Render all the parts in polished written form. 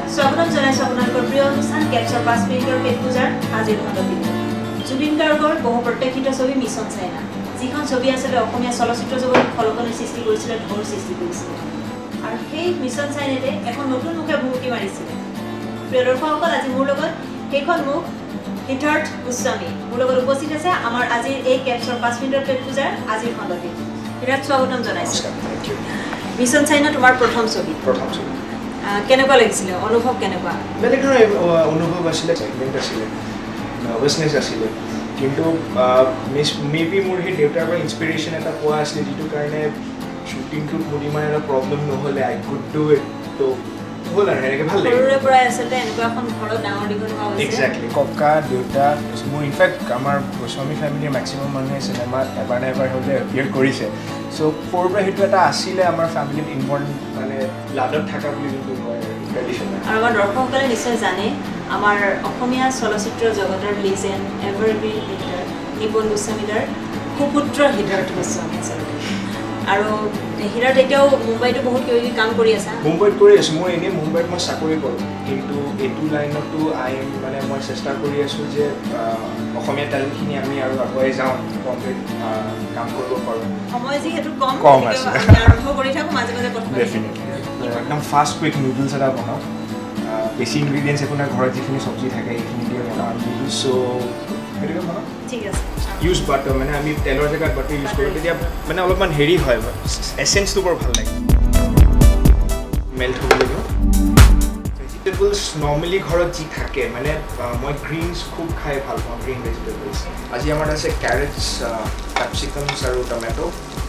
স্বাগতম জনাইছো আপোনালোকৰ প্ৰিয় অনুষ্ঠান কেপচাৰ 5 মিনিটৰ পেট পূজাৰ আজিৰ খণ্ডবিধ জুবিন গাৰ্গৰ বহু প্ৰত্যক্ষিত ছবি মিছন চাইনা যিখন ছবি আছিলে অসমীয়া চলচ্চিত্ৰ জগতত ফলকনি সৃষ্টি কৰিছিল ঢৌৰ সৃষ্টি কৰিছিল আৰু সেই মিছন চাইনাতে এখন নতুন মুখে ভুমুকি মাৰিছিল প্ৰিয় দৰ্শকসকল আজি মোৰ লগত সেইখন মুখ সিদ্ধাৰ্থ গোস্বামী মোৰ লগত উপস্থিত আছে আমাৰ আজিৰ এই কেপচাৰ 5 মিনিটৰ পেট পূজাৰ আজিৰ খণ্ডবিধ সিদ্ধাৰ্থ স্বাগতম জনাইছো থ্যাংক ইউ মিছন চাইনা তোমাৰ প্ৰথম ছবি কেনেকুৱা লাগিছিল অনুভৱ কেনেকুৱা বেলেগ অনুভৱ আছিল এক্সাইটমেণ্ট আছিল নাৰ্ভাছনেছ আছিল কিন্তু মেবি মোৰ সেই দেউতাৰ পৰা ইনস্পিৰেশ্যন এটা পোৱা আছিল যিটো কাৰণে শ্বুটিংটোত মোৰ ইমান এটা প্ৰব্লেম নহ'লে আই কুড ডু ইট তো হ'ল আৰু এনেকৈ ভাল লাগে সৰুৰে পৰাই আচলতে এনেকুৱা এখন ঘৰত ডাঙৰ দীঘল হোৱা হৈছে এক্সেক্টলি ককা দেউতা মোৰ ইনফেক্ট আমাৰ গোস্বামী ফেমিলিৰ মেক্সিমাম মানুহে চিনেমাত এবাৰ নে এবাৰ হ'লে এপিয়াৰ কৰিছে চ' সৰুৰ পৰা সেইটো এটা আছিলে আমাৰ ফেমিলিত ইম্পৰ্টেণ্ট মানে লাডত থকা বুলি যোনটো কয় ট্ৰেডিশ্যন আৰু আমাৰ দৰ্শকসকলে নিশ্চয় জানে আমাৰ অসমীয়া চলচ্চিত্ৰ জগতৰ লিজেণ্ড এভাৰগ্ৰীণ এক্টৰ নিপুণ গোস্বামীদাৰ সুপুত্ৰ সিদ্ধাৰ্থ গোস্বামী আচলতে আৰু সিদ্ধাৰ্থ এতিয়াও মুম্বাইতো বহুত কিবা কাম কৰি আছে মুম্বাইত কৰি আছোঁ মই এনেই মুম্বাইত মই চাকৰি কৰোঁ কিন্তু এইটো লাইনতো মানে মই চেষ্টা কৰি আছোঁ যে অসমীয়া টেলেণ্টখিনি আমি আৰু আগুৱাই যাওঁ কমপ্লিট কাম কৰিব পাৰোঁ সময় যিহেতু কম আছে আৰম্ভ কৰি থাকোঁ মাজে মাজে কথা ডেফিনেটলি একদম ফাষ্ট কুইক নুডলছ এটা বনাওঁ বেছি ইনগ্ৰিডিয়েণ্টছ একো নাই ঘৰত যিখিনি চব্জি থাকে সেইখিনি দিয়ে বনাওঁ নুডলছ চ' সেইটোকে বনাওঁ ঠিক আছে ইউজ বাটাৰ মানে আমি তেলৰ জেগাত বাটাৰ ইউজ কৰোঁ তেতিয়া মানে অলপমান হেৰি হয় এচেঞ্চটো বৰ ভাল লাগে মেল্ট হ'বলৈ দিওঁ ভেজিটেবলছ নৰ্মেলি ঘৰত যি থাকে মানে মই গ্ৰীণছ খুব খাই ভাল পাওঁ গ্ৰীণ ভেজিটেবলছ আজি আমাৰ আছে কেৰেটছ কেপচিকামছ আৰু টমেটো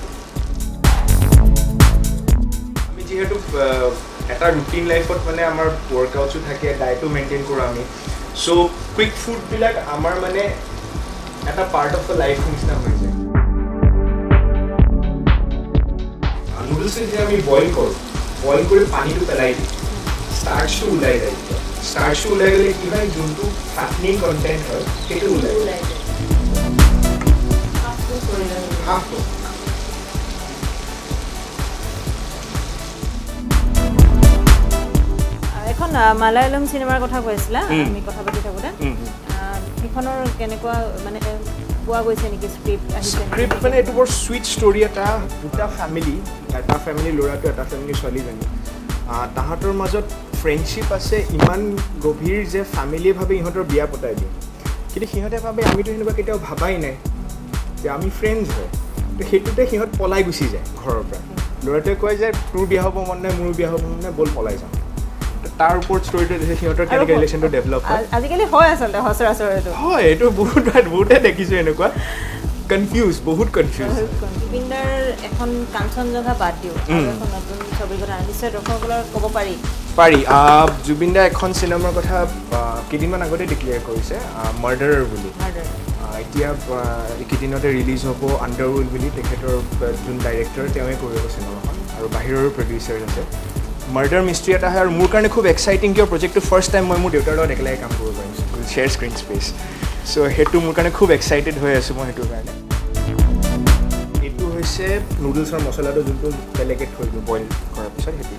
আমি যিহেতু এটা ৰুটিন লাইফত মানে আমাৰ ৱৰ্কআউটছো থাকে ডায়েটো মেইনটেইন কৰোঁ আমি চ' কুইক ফুডবিলাক আমাৰ মানে এটা পাৰ্ট অফ দ্য লাইফ নিচিনা হৈ যায় নুডলছ যেতিয়া আমি বইল কৰোঁ বইল কৰি পানীটো পেলাই দিওঁ ষ্টাৰ্চটো ওলাই যায় ষ্টাৰ্চটো ওলাই গ'লে কি হয় যোনটো ফাটনিং কণ্টেণ্ট হয় সেইটো ওলাই যায় হাফটো এখন মালায়ালম চিনেমাৰ কথা কৈছিলা আমি কথা পাতি থাকোঁতে সেইখনৰ কেনেকুৱা মানে পোৱা গৈছে নেকি স্ক্ৰিপ্ট স্ক্ৰিপ্ট মানে এইটো বৰ চুইট ষ্টৰি এটা দুটা ফেমিলি এটা ফেমিলি ল'ৰাটো এটা ফেমিলি ছোৱালীজনী তাহাঁতৰ মাজত ফ্ৰেণ্ডশ্বিপ আছে ইমান গভীৰ যে ফেমিলিয়ে ভাবে ইহঁতৰ বিয়া পতাই দিয়ে কিন্তু সিহঁতে ভাবে আমিতো সেনেকুৱা কেতিয়াও ভাবাই নাই যে আমি ফ্ৰেণ্ডছ হয় তো সেইটোতে সিহঁত পলাই গুচি যায় ঘৰৰ পৰা ল'ৰাটোৱে কয় যে তোৰ বিয়া হ'ব মন নাই মোৰো বিয়া হ'ব মন নাই ব'ল পলাই যাওঁ তাৰ ওপৰত ষ্টৰিটো দিছে সিহঁতৰ কেনেকৈ ৰিলেশ্যনটো ডেভেলপ হয় আজিকালি হয় আচলতে সচৰাচৰ এইটো হয় এইটো বহুতে দেখিছোঁ এনেকুৱা বহুত কনফিউজ জুবিনদাৰ এখন কাঞ্চনজংঘা বাদ দিওঁ এখন নতুন ছবিৰ কথা নিশ্চয় দৰ্শকসকলক ক'ব পাৰি জুবিনদা এখন চিনেমাৰ কথা কেইদিনমান আগতে ডিক্লেয়াৰ কৰিছে মাৰ্ডাৰাৰ বুলি এতিয়া এইকেইদিনতে ৰিলিজ হ'ব আণ্ডাৰৱৰ্ল্ড বুলি তেখেতৰ যোন ডাইৰেক্টৰ তেওঁৱে কৰিব চিনেমাখন আৰু বাহিৰৰো প্ৰডিউচাৰ আছে মাৰ্ডাৰ মিষ্ট্ৰি এটা হয় আৰু মোৰ কাৰণে খুব এক্সাইটিং কিয় প্ৰজেক্টটো ফাৰ্ষ্ট টাইম মই মোৰ দেউতাৰ লগত একেলগে কাম কৰিব পাৰিছোঁ শ্বেয়াৰ স্ক্ৰীণ স্পেচ চ' সেইটো মোৰ কাৰণে খুব এক্সাইটেড হৈ আছোঁ মই সেইটোৰ কাৰণে এইটো হৈছে নুডলছৰ মছলাটো যোনটো বেলেগে থৈ দিওঁ বইল কৰাৰ পিছত সেইটো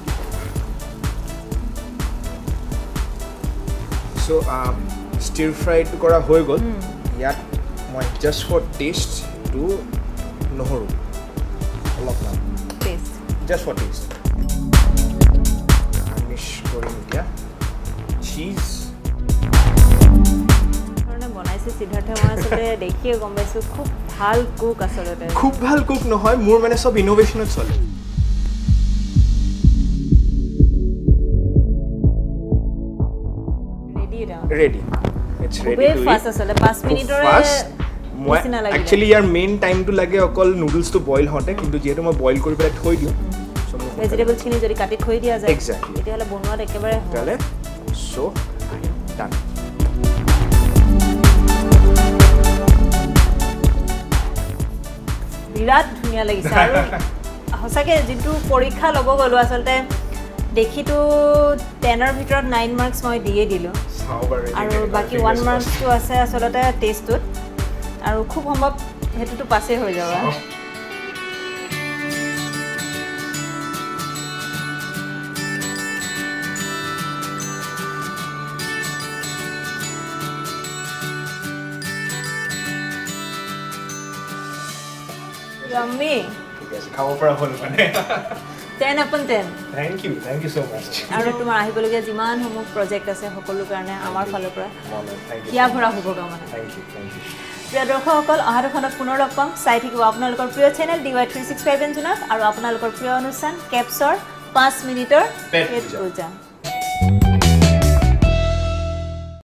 চ' ষ্টিৰ ফ্ৰাইটো কৰা হৈ গ'ল ইয়াত মই জাষ্ট ফৰ টেষ্ট এইটো নহৰু অলপমান জাষ্ট ফৰ টেষ্ট কৰিম এতিয়া চীজ বনাইছে সিদ্ধাৰ্থ মই আচলতে দেখিয়ে গম পাইছোঁ খুব ভাল কুক আচলতে খুব ভাল কুক নহয় মোৰ মানে চব ইন'ভেশ্যনত চলে ready it's ready to eat আচলতে 5 মিনিটৰে মই একচুৱেলি ইয়াৰ মেইন টাইমটো লাগে অকল নুডলছটো বইল হওঁতে কিন্তু যিহেতু মই বইল কৰি পেলাই থৈ দিওঁ ভেজিটেবলছখিনি যদি কাটি থৈ দিয়া যায় এক্সেক্টলি তেতিয়াহ'লে বনোৱাত একেবাৰে তেতিয়াহ'লে চ' ডান বিৰাট ধুনীয়া লাগিছে আৰু সঁচাকৈ যিটো পৰীক্ষা ল'ব গ'লোঁ আচলতে দেখিতো 10ৰ ভিতৰত 9 মাৰ্কছ মই দিয়ে দিলোঁ আৰু বাকী 1 মাৰ্কছটো আছে আচলতে টেষ্টটোত আৰু খুব সম্ভৱ সেইটোতো পাছেই হৈ যাব Yummy. ঠিক আছে খাব পৰা হ'ল মানে 10 upon 10. Thank you so much আৰু তোমাৰ আহিবলগীয়া যিমান সমূহ প্ৰজেক্ট আছে সকলো কাৰণে আমাৰ ফালৰ পৰা থ্যাংক ইউ কিয়া ভৰা শুভকামনা থ্যাংক ইউ প্ৰিয় দৰ্শকসকল অহা দুখনত পুনৰ লগ পাম চাই থাকিব আপোনালোকৰ প্ৰিয় চেনেল DY365 জুনত আৰু আপোনালোকৰ প্ৰিয় অনুষ্ঠান কেপছৰ 5 মিনিটৰ পেট পূজা